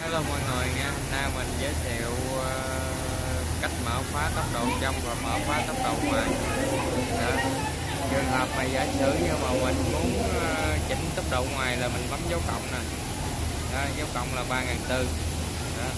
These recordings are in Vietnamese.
Hello mọi người nha, hôm nay mình giới thiệu cách mở khóa tốc độ trong và mở khóa tốc độ ngoài. Đó. Trường hợp mà giả sử như mà mình muốn chỉnh tốc độ ngoài là mình bấm dấu cộng nè. Đó, dấu cộng là 3.400. Đó.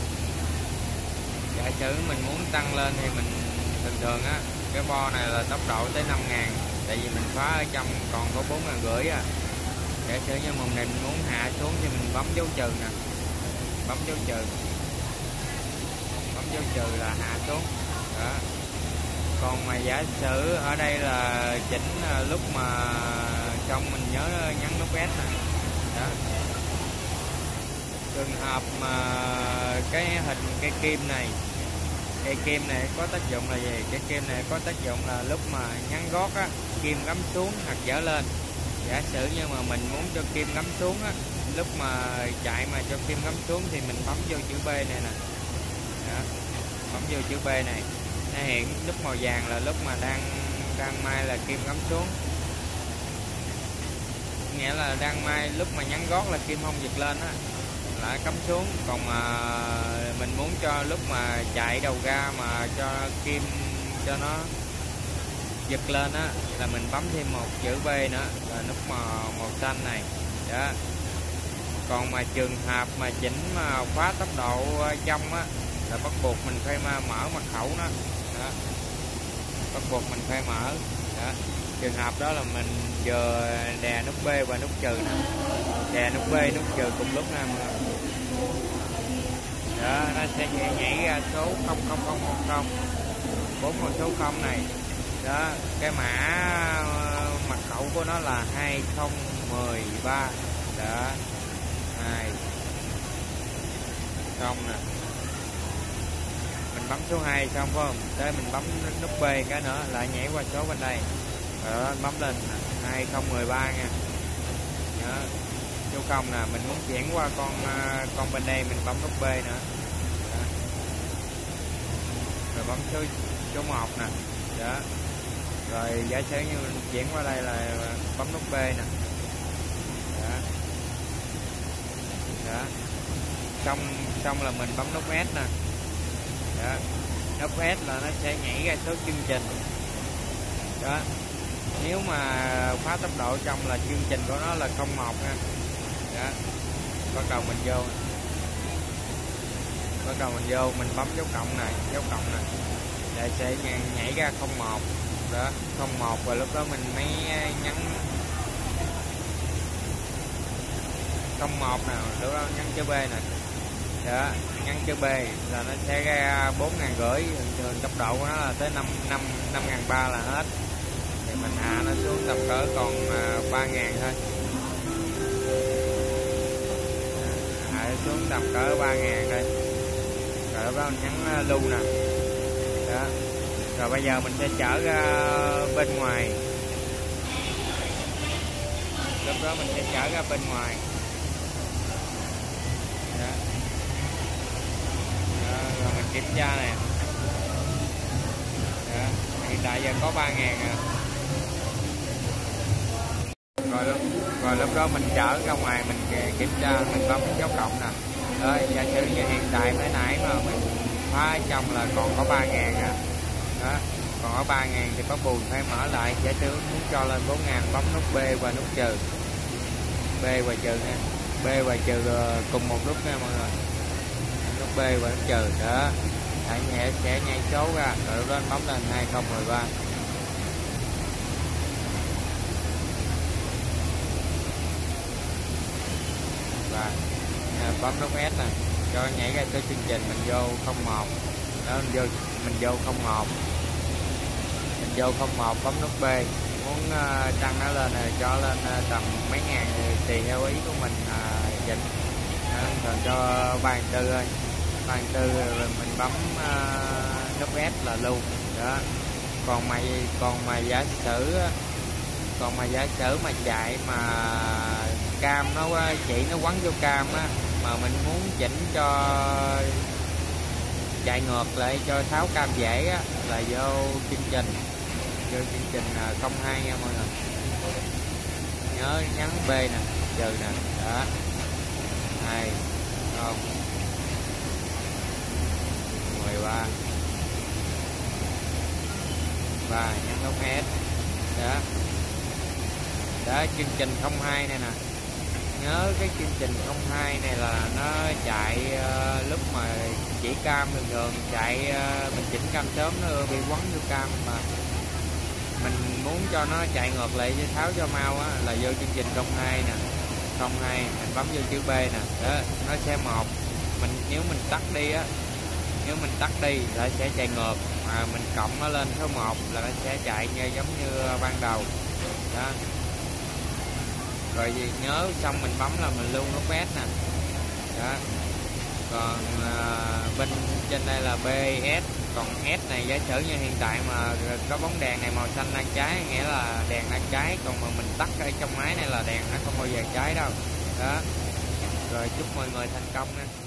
Giả sử mình muốn tăng lên thì mình thường á, cái bo này là tốc độ tới 5.000, tại vì mình khóa ở trong còn có 4.500 à. Giả sử như mình muốn hạ xuống thì mình bấm dấu trừ nè, bấm dấu trừ, bấm dấu trừ là hạ xuống. Đó. Còn mà giả sử ở đây là chỉnh lúc mà xong mình nhớ nhấn nút S nè. Đó. Trường hợp mà cái hình cây kim này, cây kim này có tác dụng là gì? Cái kim này có tác dụng là lúc mà nhấn gót á, kim gắm xuống hoặc dở lên. Giả sử như mà mình muốn cho kim gắm xuống á, lúc mà chạy mà cho kim gắm xuống thì mình bấm vô chữ B này nè. Đó. Bấm vô chữ B này, nó hiện nút màu vàng là lúc mà đang mai là kim gắm xuống, nghĩa là đang mai lúc mà nhấn gót là kim không giật lên á, lại cắm xuống. Còn mà mình muốn cho lúc mà chạy đầu ra mà cho kim cho nó giật lên á là mình bấm thêm một chữ B nữa là nút màu xanh này. Đó. Còn mà trường hợp mà chỉnh mà khóa tốc độ trong á là bắt buộc mình phải mở mật khẩu nó. Đó. Bắt buộc mình phải mở. Đó. Trường hợp đó là mình vừa đè nút B và nút trừ nè, đè nút B nút trừ cùng lúc nè. Đó, nó sẽ nhảy ra số 00010, 4 con số 0 này. Đó, cái mã mật khẩu của nó là 2013. Đó, 2 xong nè, mình bấm số 2 xong phải không? Tới mình bấm nút B cái nữa lại nhảy qua số bên đây. Đó, bấm lên 2013 nha. Đó, số 0 nè, mình muốn chuyển qua con bên đây mình bấm nút B nữa. Đó. Rồi bấm số 1 nè. Đó. Rồi giả sử như mình chuyển qua đây là bấm nút B nè. Đó. Đó. Xong là mình bấm nút S nè. Đó. Nút S là nó sẽ nhảy ra số chương trình. Đó. Nếu mà khóa tốc độ trong là chương trình của nó là 01 nha. Đó. Bắt đầu mình vô. Bắt đầu mình vô, mình bấm dấu cộng này, dấu cộng này. Để sẽ nhảy ra 01. Đó, 01 và lúc đó mình mới nhấn 01 nào, lúc đó nhấn chữ B này. Đó, nhấn chữ B là nó sẽ ra 4.500, thường tốc độ của nó là tới 5.300 là hết. Thì mình hạ nó xuống tầm cỡ còn 3.000 thôi. Hạ xuống tầm cỡ 3.000 thôi. Rồi lúc đó mình nhấn lưu nè. Đó. Rồi bây giờ mình sẽ chở ra bên ngoài. Lúc đó mình sẽ chở ra bên ngoài. Đó. Đó, rồi mình kiểm tra nè. Đó. Hiện tại giờ có 3.000 à. Rồi lúc đó mình chở ra ngoài mình kiểm tra, mình bấm dấu cộng nè. Đó, giả sử như hiện tại mới nãy mà mình khóa trong là còn có 3.000 à. Đó, còn có 3.000 thì có buồn phải mở lại. Giả sử muốn cho lên 4.000 bấm nút B và nút trừ. B và trừ nha. B và trừ cùng một lúc nha mọi người. Nút B và nút trừ. Đó. Hãy nhẹ sẽ nhảy số ra. Rồi lúc đó bấm lên 2013. Và bấm nút S nè, cho nhảy ra tới chương trình mình vô 01. Đó, mình vô 01. Mình vô 01 bấm nút B, muốn tăng nó lên này cho lên tầm mấy ngàn thì tùy theo ý của mình chỉnh. Còn cho 3.400 thôi, 3.400 rồi mình bấm nút S là lưu. Đó. Còn mà giả sử mà chạy mà cam nó chỉ nó quấn vô cam á, mà mình muốn chỉnh cho chạy ngược lại cho tháo cam dễ á là vô chương trình, 02 nha mọi người. Nhớ nhấn B nè, trừ nè. Đó. 2 không 13 và nhấn nút S đó. Đó, chương trình 02 này nè, nhớ cái chương trình 02 này là nó chạy lúc mà chỉ cam thường thường chạy mình chỉnh cam sớm nó bị quấn vô cam, mà mình muốn cho nó chạy ngược lại với tháo cho mau á là vô chương trình 02 nè, 02 mình bấm vô chữ B nè, đó nó sẽ một mình, nếu mình tắt đi á, nếu mình tắt đi là sẽ chạy ngược, mà mình cộng nó lên số 1 là nó sẽ chạy như giống như ban đầu đó. Rồi gì nhớ xong mình bấm là mình lưu nút S nè đó. Còn bên trên đây là BS, còn S này giả sử như hiện tại mà có bóng đèn này màu xanh đang cháy nghĩa là đèn đang cháy, còn mà mình tắt ở trong máy này là đèn nó không bao giờ cháy đâu đó. Rồi chúc mọi người thành công nha.